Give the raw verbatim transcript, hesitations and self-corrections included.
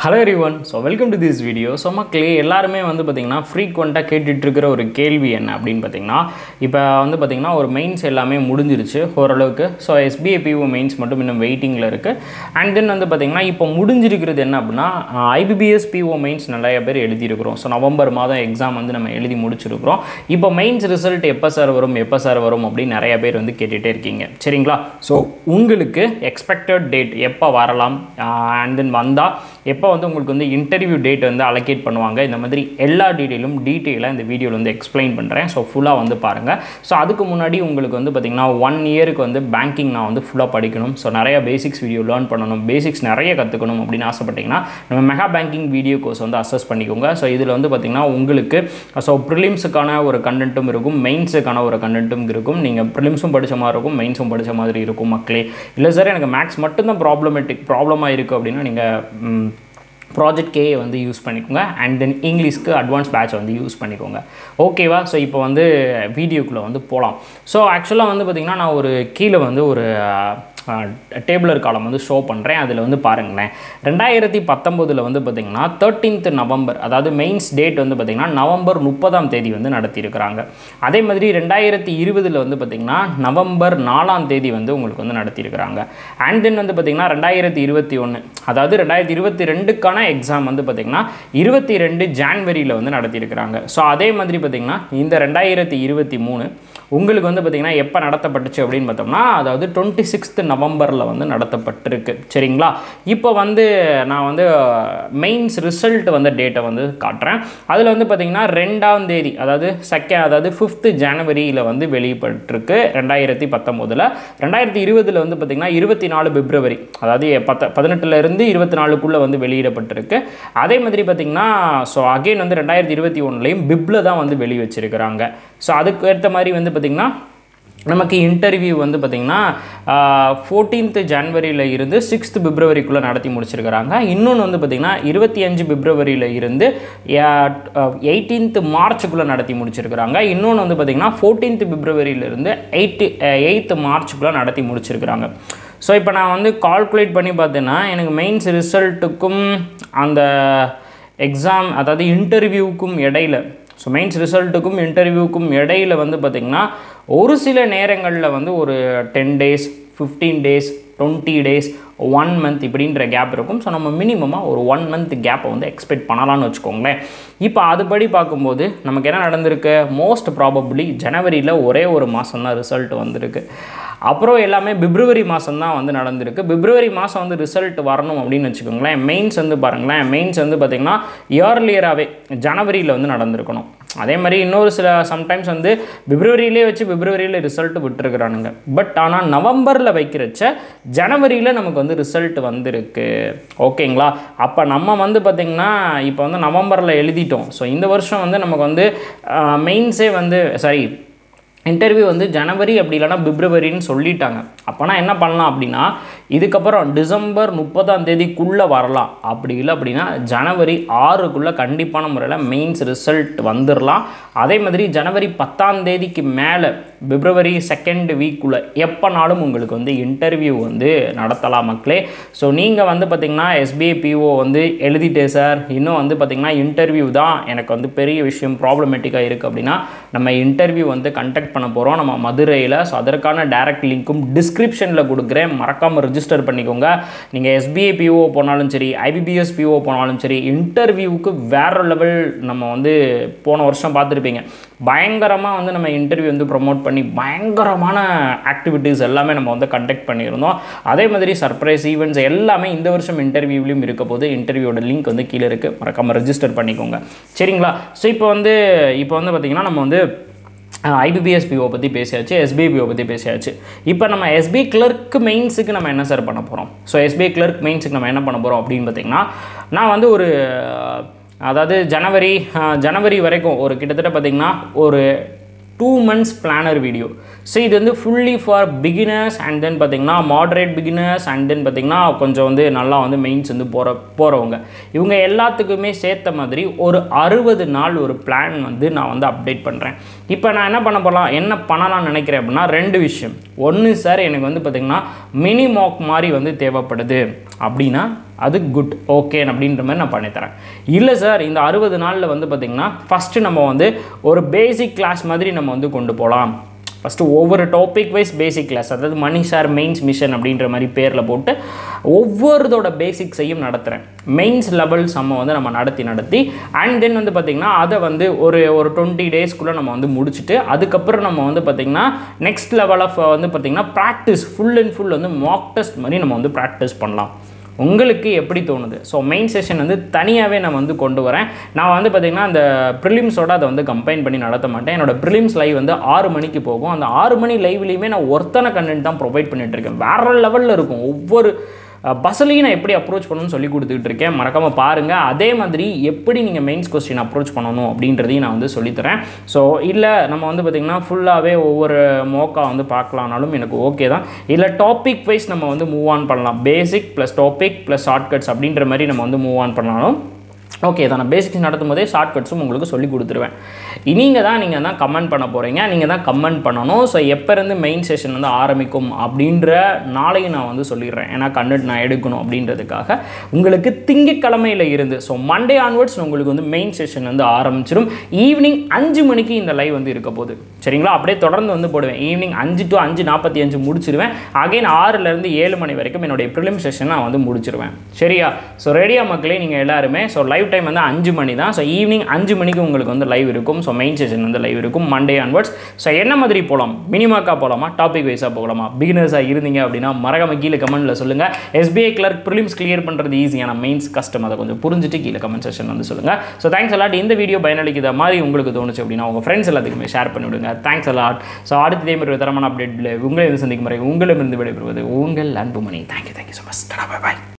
Hello everyone, so welcome to this video. So மக்களே எல்லாரும் வந்து பாத்தீங்கன்னா frequent-ஆ கேட்டிட்டு இருக்கிற ஒரு கேள்வி என்ன அப்படினு பாத்தீங்கன்னா இப்போ வந்து பாத்தீங்கன்னா ஒரு மெயின்ஸ் எல்லாமே முடிஞ்சிருச்சு ஓரளவுக்கு. So S B I P O mains மட்டும் இன்னும் வெயிட்டிங்ல இருக்கு. And then வந்து பாத்தீங்கன்னா இப்போ முடிஞ்சிருக்கிறது என்ன அப்படினா I B P S P O mains நிறைய பேர் எழுதி இருக்கோம். சோ நவம்பர் மாதம் எக்ஸாம் வந்து நம்ம எழுதி முடிச்சிருக்கோம். இப்போ மெயின்ஸ் ரிசல்ட் எப்ப சார் வரும் எப்ப சார் வரும் அப்படி நிறைய பேர் வந்து கேட்டிட்டே இருக்கீங்க. சரிங்களா? சோ உங்களுக்கு எக்ஸ்பெக்டட் டேட் எப்ப வரலாம் and then வந்தா எப்போ வந்து உங்களுக்கு வந்து இன்டர்வியூ டேட் வந்து அலோகேட் பண்ணுவாங்க இந்த மாதிரி எல்லா டீடைலும் டீடைலாக இந்த வீடியோவில் வந்து எக்ஸ்பிளைன் பண்ணுறேன். ஸோ ஃபுல்லாக வந்து பாருங்கள். ஸோ அதுக்கு முன்னாடி உங்களுக்கு வந்து பார்த்திங்கன்னா ஒன் இயருக்கு வந்து பேங்கிங் நான் வந்து ஃபுல்லாக படிக்கணும். ஸோ நிறைய பேசிக்ஸ் வீடியோ லேர்ன் பண்ணணும், பேசிக்ஸ் நிறைய கற்றுக்கணும் அப்படின்னு ஆசைப்பட்டிங்கன்னா நம்ம மெகா பேங்கிங் வீடியோ கோர்ஸ் வந்து அசஸ் பண்ணிக்கோங்க. ஸோ இதில் வந்து பார்த்திங்கன்னா உங்களுக்கு ஸோ ப்ரிலிம்ஸுக்கான ஒரு கண்டென்ட்டும் இருக்கும், மெயின்ஸுக்கான ஒரு கண்டென்ட்டும் இருக்கும். நீங்கள் ப்ரிலிம்ஸும் படித்த மாதிரி இருக்கும், மெயின்ஸும் படித்த மாதிரி இருக்கும் மக்களே. இல்லை சார் எனக்கு மேக்ஸ் மட்டும்தான் ப்ராப்ளமேட்டிக் ப்ராப்ளமாக இருக்குது அப்படின்னா நீங்கள் ப்ராஜெக்ட் கே வந்து யூஸ் பண்ணிக்கோங்க. அண்ட் தென் இங்கிலீஷ்க்கு அட்வான்ஸ் பேட்ச் வந்து யூஸ் பண்ணிக்கோங்க. ஓகேவா? ஸோ இப்போ வந்து வீடியோக்குள்ளே வந்து போகலாம். ஸோ ஆக்சுவலாக வந்து பார்த்திங்கன்னா நான் ஒரு கீழே வந்து ஒரு டேபிளர் காலம் வந்து ஷோ பண்ணுறேன். அதில் வந்து பாருங்களேன், ரெண்டாயிரத்தி பத்தொம்போதில் வந்து பார்த்திங்கன்னா தேர்ட்டீன்த் நவம்பர், அதாவது மெயின்ஸ் டேட் வந்து பார்த்திங்கன்னா நவம்பர் முப்பதாம் தேதி வந்து நடத்தியிருக்கிறாங்க. அதே மாதிரி ரெண்டாயிரத்தி இருபதில் வந்து பார்த்திங்கன்னா நவம்பர் நாலாம் தேதி வந்து உங்களுக்கு வந்து நடத்தியிருக்கிறாங்க. அண்ட் தென் வந்து பார்த்திங்கன்னா ரெண்டாயிரத்தி இருபத்தி ஒன்று, அதாவது ரெண்டாயிரத்தி இருபத்தி ரெண்டுக்கான எக்ஸாம் வந்து பார்த்திங்கன்னா இருபத்தி ரெண்டு ஜான்வரியில் வந்து நடத்தியிருக்கிறாங்க. ஸோ அதே மாதிரி பார்த்திங்கன்னா இந்த ரெண்டாயிரத்தி இருபத்தி மூணு உங்களுக்கு வந்து பார்த்திங்கன்னா எப்போ நடத்தப்பட்டுச்சு அப்படின்னு பார்த்தோம்னா அதாவது டுவெண்ட்டி சிக்ஸ்த் நவம்பரில் வந்து நடத்தப்பட்டிருக்கு. சரிங்களா? இப்போ வந்து நான் வந்து மெயின்ஸ் ரிசல்ட் வந்து டேட்டை வந்து காட்டுறேன். அதில் வந்து பார்த்திங்கன்னா ரெண்டாம் தேதி, அதாவது செகண்ட் அதாவது ஃபிஃப்த்து ஜனவரியில் வந்து வெளியிட்டிருக்கு ரெண்டாயிரத்தி பத்தொம்போதில். ரெண்டாயிரத்தி இருபதில் வந்து பார்த்திங்கன்னா இருபத்தி நாலு பிப்ரவரி, அதாவது பத்த பதினெட்டுலேருந்து இருபத்தி நாலுக்குள்ளே வந்து வெளியிடப்பட்டிருக்கு. அதே மாதிரி பார்த்திங்கன்னா ஸோ அகெயின் வந்து ரெண்டாயிரத்தி இருபத்தி ஒன்றுலையும் பிப்பில் தான் வந்து வெளி வச்சிருக்கிறாங்க. ஸோ அதுக்கு ஏற்ற மாதிரி வந்து பார்த்திங்கன்னா நமக்கு இன்டர்வியூ வந்து பார்த்திங்கன்னா ஃபோர்டீன்த் ஜனவரியில் இருந்து சிக்ஸ்த் பிப்ரவரிக்குள்ளே நடத்தி முடிச்சிருக்கிறாங்க. இன்னொன்று வந்து பார்த்திங்கன்னா இருபத்தி அஞ்சு பிப்ரவரியில் இருந்து எயிட்டீன்த் மார்ச்சுக்குள்ளே நடத்தி முடிச்சிருக்கிறாங்க. இன்னொன்று வந்து பார்த்திங்கன்னா ஃபோர்டீன்த் பிப்ரவரியிலிருந்து எயிட்டி எயித்து மார்ச்சுக்குள்ளே நடத்தி முடிச்சிருக்கிறாங்க. ஸோ இப்போ நான் வந்து கால்குலேட் பண்ணி பார்த்தேன்னா எனக்கு மெயின்ஸ் ரிசல்ட்டுக்கும் அந்த எக்ஸாம் அதாவது இன்டர்வியூவுக்கும் இடையில், ஸோ மெயின்ஸ் ரிசல்ட்டுக்கும் இன்டர்வியூக்கும் இடையில் வந்து பார்த்திங்கன்னா ஒரு சில நேரங்களில் வந்து ஒரு ten days fifteen days twenty days one month இப்படின்ற கேப் இருக்கும். ஸோ நம்ம மினிமமாக ஒரு ஒன் மந்த் கேப்பை வந்து எக்ஸ்பெக்ட் பண்ணலான்னு வச்சுக்கோங்களேன். இப்போ அதுபடி பார்க்கும்போது நமக்கு என்ன நடந்திருக்கு, மோஸ்ட் ப்ராபப்ளி ஜனவரியில் ஒரே ஒரு மாதம் தான் ரிசல்ட் வந்திருக்கு. அப்புறம் எல்லாமே பிப்ரவரி மாதம் தான் வந்து நடந்திருக்கு. பிப்ரவரி மாதம் வந்து ரிசல்ட் வரணும் அப்படின்னு வச்சுக்கோங்களேன். மெயின்ஸ் வந்து பாருங்களேன், மெயின்ஸ் வந்து பார்த்திங்கன்னா இயர்லியராகவே ஜனவரியில் வந்து நடந்திருக்கணும். அதே மாதிரி இன்னொரு சில சம்டைம்ஸ் வந்து பிப்ரவரியிலே வச்சு பிப்ரவரியில் ரிசல்ட் விட்டுருக்குறானுங்க. பட் ஆனால் நவம்பரில் வைக்கிறச்ச ஜனவரியில் நமக்கு வந்து ரிசல்ட் வந்திருக்கு. ஓகேங்களா? அப்போ நம்ம வந்து பார்த்திங்கன்னா இப்போ வந்து நவம்பரில் எழுதிட்டோம். ஸோ இந்த வருஷம் வந்து நமக்கு வந்து மெயின்ஸே வந்து சாரி இன்டர்வியூ வந்து ஜனவரி அப்படி இல்லைனா பிப்ரவரின்னு சொல்லிட்டாங்க. அப்போனா என்ன பண்ணலாம் அப்படின்னா இதுக்கப்புறம் டிசம்பர் முப்பதாம் தேதிக்குள்ளே வரலாம். அப்படி இல்லை அப்படின்னா ஜனவரி ஆறுக்குள்ளே கண்டிப்பான முறையில் மெயின்ஸ் ரிசல்ட் வந்துடலாம். அதே மாதிரி ஜனவரி பத்தாம் தேதிக்கு மேலே பிப்ரவரி செகண்ட் வீக்குள்ளே எப்போனாலும் உங்களுக்கு வந்து இன்டர்வியூ வந்து நடத்தலாம் மக்களே. ஸோ நீங்கள் வந்து பார்த்திங்கன்னா S B I P O வந்து எழுதிட்டே சார், இன்னும் வந்து பார்த்திங்கன்னா இன்டர்வியூ தான் எனக்கு வந்து பெரிய விஷயம் ப்ராப்ளமேட்டிக்காக இருக்குது அப்படின்னா நம்ம இன்டர்வியூ வந்து கண்டக்ட் பண்ண போகிறோம் நம்ம மதுரையில். ஸோ அதற்கான டைரக்ட் லிங்க்கும் டிஸ்கிரிப்ஷனில் கொடுக்குறேன், மறக்காமல் ரிஜிஸ்டர் பண்ணிக்கோங்க. நீங்கள் S B I P O போனாலும் சரி, I B P S P O போனாலும் சரி, இன்டர்வியூவுக்கு வேறு லெவல் நம்ம வந்து போன வருஷம் பார்த்துருப்பீங்க. பயங்கரமாக வந்து நம்ம இன்டர்வியூ வந்து ப்ரொமோட் பண்ணி பயங்கரமான ஆக்டிவிட்டீஸ் எல்லாமே நம்ம வந்து கண்டக்ட் பண்ணியிருந்தோம். அதே மாதிரி சர்ப்ரைஸ் ஈவெண்ட்ஸ் எல்லாமே இந்த வருஷம் இன்டர்வியூவிலையும் இருக்க போது இன்டர்வியூட லிங்க் வந்து கீழே இருக்குது, மறக்காமல் ரெஜிஸ்டர் பண்ணிக்கோங்க. சரிங்களா? ஸோ இப்போ வந்து இப்போ வந்து பார்த்திங்கன்னா நம்ம வந்து I B P S P O பற்றி பேசியாச்சு, S B I P O பற்றி பேசியாச்சு. இப்போ நம்ம S B I கிளர்க் மெயின்ஸுக்கு நம்ம என்ன சார் பண்ண போகிறோம்? So S B I clerk மெயின்ஸுக்கு நம்ம என்ன பண்ண போகிறோம் அப்படின்னு பார்த்திங்கன்னா நான் வந்து ஒரு அதாவது ஜனவரி ஜனவரி வரைக்கும் ஒரு கிட்டத்தட்ட பார்த்திங்கன்னா ஒரு two months planner video. So இது வந்து fully for beginners and then பார்த்திங்கன்னா மாடரேட் பிகினர்ஸ் அண்ட் தென் பார்த்திங்கன்னா கொஞ்சம் வந்து நல்லா வந்து மெயின்ஸ் வந்து போகிற போகிறவங்க இவங்க எல்லாத்துக்குமே சேர்த்த மாதிரி ஒரு அறுபது நாள் ஒரு பிளான் வந்து நான் வந்து அப்டேட் பண்ணுறேன். இப்போ நான் என்ன பண்ண போகலாம் என்ன பண்ணலாம்னு நினைக்கிறேன் அப்படின்னா ரெண்டு விஷயம். ஒன்று சார் எனக்கு வந்து பார்த்திங்கன்னா மினி மாக் மாதிரி வந்து தேவைப்படுது அப்படின்னா அது குட் ஓகே அப்படின்ற மாதிரி நான் பண்ணித்தரேன். இல்லை சார் இந்த அறுபது நாளில் வந்து பார்த்திங்கன்னா ஃபஸ்ட்டு நம்ம வந்து ஒரு பேசிக் கிளாஸ் மாதிரி நம்ம வந்து கொண்டு போகலாம். ஃபஸ்ட்டு ஒவ்வொரு டாபிக் வைஸ் பேசிக் கிளாஸ், அதாவது மணி சார் மெயின்ஸ் மிஷன் அப்படின்ற மாதிரி பேரில் போட்டு ஒவ்வொருதோட பேசிக்ஸையும் நடத்துகிறேன். மெயின்ஸ் லெவல் சம்ம வந்து நம்ம நடத்தி நடத்தி அண்ட் தென் வந்து பார்த்திங்கன்னா அதை வந்து ஒரு ஒரு டுவெண்ட்டி டேஸ்க்குள்ளே நம்ம வந்து முடிச்சுட்டு அதுக்கப்புறம் நம்ம வந்து பார்த்திங்கன்னா நெக்ஸ்ட் லெவல் ஆஃப் வந்து பார்த்திங்கன்னா ப்ராக்டிஸ் ஃபுல் அண்ட் ஃபுல் வந்து மாக் டெஸ்ட் மாதிரி நம்ம வந்து ப்ராக்டிஸ் பண்ணலாம். உங்களுக்கு எப்படி தோணுது? ஸோ மெயின் செஷன் வந்து தனியாகவே நான் வந்து கொண்டு வரேன். நான் வந்து பார்த்திங்கன்னா அந்த ப்ரிலிம்ஸோடு அதை வந்து கம்பைன் பண்ணி நடத்த மாட்டேன். என்னோடய ப்ரிலிம்ஸ் லைவ் வந்து ஆறு மணிக்கு போகும். அந்த ஆறு மணி லைவ்லேயுமே நான் ஒருத்தன கண்டென்ட் தான் ப்ரொவைட் பண்ணிகிட்ருக்கேன். வேறு லெவலில் இருக்கும். ஒவ்வொரு பஸ்ஸுலையும் நான் எப்படி அப்ரோச் பண்ணணும்னு சொல்லி கொடுத்துக்கிட்டு இருக்கேன். மறக்காமல் பாருங்கள். அதே மாதிரி எப்படி நீங்கள் மெயின்ஸ் கொஸ்டின் அப்ரோச் பண்ணணும் அப்படின்றதையும் நான் வந்து சொல்லித்தரேன். ஸோ இல்லை நம்ம வந்து பார்த்திங்கன்னா ஃபுல்லாகவே ஒவ்வொரு மோக்கா வந்து பார்க்கலானாலும் எனக்கு ஓகே தான். இல்லை டாபிக் வைஸ் நம்ம வந்து மூவ் ஆன் பண்ணலாம். Basic plus topic plus shortcuts அப்படின்ற மாதிரி நம்ம வந்து மூவ் ஆன் பண்ணாலும் ஓகே தான். நான் பேசிக்ஸ் நடத்தும் போதே ஷார்ட்கட்ஸும் உங்களுக்கு சொல்லி கொடுத்துருவேன். நீங்கள் தான் நீங்கள் தான் கமெண்ட் பண்ண போகிறீங்க. நீங்கள் தான் கமெண்ட் பண்ணணும். ஸோ எப்போ இருந்து மெயின் செஷன் வந்து ஆரம்பிக்கும் அப்படின்ற நாளையும் நான் வந்து சொல்லிடுறேன். ஏன்னா கண்டென்ட் நான் எடுக்கணும் அப்படின்றதுக்காக உங்களுக்கு திங்கட்கிழமையில் இருந்து ஸோ மண்டே ஆன்வர்ட்ஸ் உங்களுக்கு வந்து மெயின் செஷன் வந்து ஆரம்பிச்சிடும். ஈவினிங் அஞ்சு மணிக்கு இந்த லைவ் வந்து இருக்க போகுது. சரிங்களா? அப்படியே தொடர்ந்து வந்து போடுவேன். ஈவினிங் அஞ்சு டு அஞ்சு நாற்பத்தி அஞ்சு முடிச்சிடுவேன். அகைன் ஆறுலேருந்து ஏழு மணி வரைக்கும் என்னுடைய ப்ரிலிம் செஷன் நான் வந்து முடிச்சிருவேன். சரியா? ஸோ ரெடியா மக்களே நீங்கள் எல்லாருமே? ஸோ லைவ் டைம் வந்து அஞ்சு மணி தான். ஸோ ஈவினிங் அஞ்சு மணிக்கு உங்களுக்கு வந்து லைவ் இருக்கும். ஸோ மெயின் செஷன் வந்து லைவ் இருக்கும் மண்டே ஆன்வர்ட்ஸ். ஸோ என்ன மாதிரி போகலாம்? மினிமாக்கா போகலாமா, டாபிக் வைஸாக போகலாமா? பிகினர்ஸாக இருந்தீங்க அப்படின்னா மறக்காம கீழே கமெண்ட்டில் சொல்லுங்கள். எஸ்பிஐ கிளர்க் ப்ரிலிம்ஸ் கிளியர் பண்ணுறது ஈஸியான மெயின்ஸ் கஷ்டம், அதை கொஞ்சம் புரிஞ்சுட்டு கீழே கமெண்ட் செஷன் வந்து சொல்லுங்கள். So thanks a lot. இந்த வீடியோ பயனளிக்கிற மாதிரி உங்களுக்கு தோணுச்சு அப்படின்னா உங்கள் ஃப்ரெண்ட்ஸ் எல்லாத்துக்குமே ஷேர் பண்ணிவிடுங்க. Thanks a lot. ஸோ அடுத்த இதே மாதிரி தரமான அப்டேட்டில் உங்களை வந்து சந்திக்கும் முறை உங்களிடமிருந்து விடைபெறுவது உங்கள் Anbumani. Thank you thank you so much. Bye பாய்.